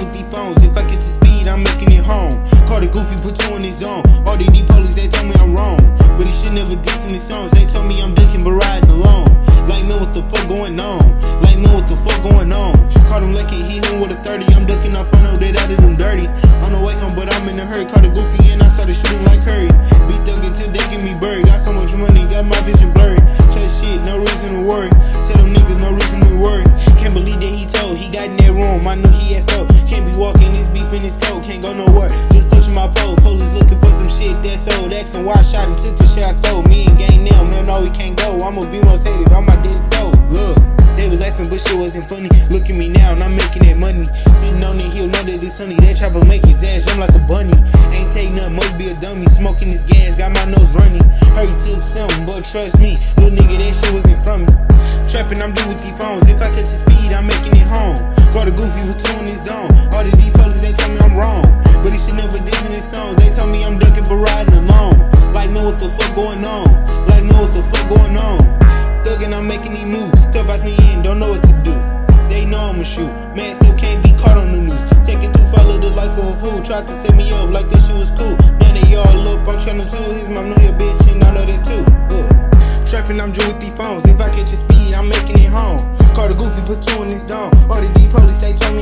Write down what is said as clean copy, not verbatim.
with these phones. If I catch the speed, I'm making it home. Call the goofy, put two in his zone. All these police, they tell me I'm wrong, but he should never diss in his songs. They told me I'm ducking, but riding alone. Like, man, what the fuck going on? Like, man, what the fuck going on? Caught him lucky, he home with a 30. I'm ducking off, I know that I did him dirty. On the way home, but I'm in a hurry. Caught a goofy and I started shooting like Curry. Be thugging till they get me buried. Got so much money, got my vision blurry. Trust shit, no reason to worry. Tell them niggas no reason to worry. Can't believe that he told, he got in that room. I knew he had felt. Can't be walking this beef in his coat. Can't go nowhere, just touching my pole. Police looking for some shit that's old. Asking why I shot and took the shit I stole. Me and gang them, man, no, we can't go. I'ma be most hated on my dead soul. Look, they was laughing, but shit wasn't funny. Look at me now, and I'm making that money. Sitting on the hill, know that it's sunny. That chopper make his ass jump like a bunny. Ain't take nothing, must be a dummy. Smoking this gas, got my nose running. Heard he took something, but trust me, little nigga, that shit wasn't from me. Trapping, I'm due with these phones. If I catch the speed, I'm making it home. Got a goofy with two in his dome. All the police, they tell me I'm wrong, but he should never diss in his songs. They tell me I'm ducking, but riding alone. Like, man, what the fuck going on? Like, man, what the fuck going on? Thuggin', I'm making these moves. Tell box me in, don't know what to do. They know I'ma shoot. Man, still can't be caught on the news. Taking too far, live the life of a fool. Tried to set me up like that shit was cool. Now they all up, I'm trying to. His mom know your bitch, and I know that too. Trapping, I'm due with these phones. If I catch a speed, I'm making it home. Call the goofy, put two in his dome. All the police, they told me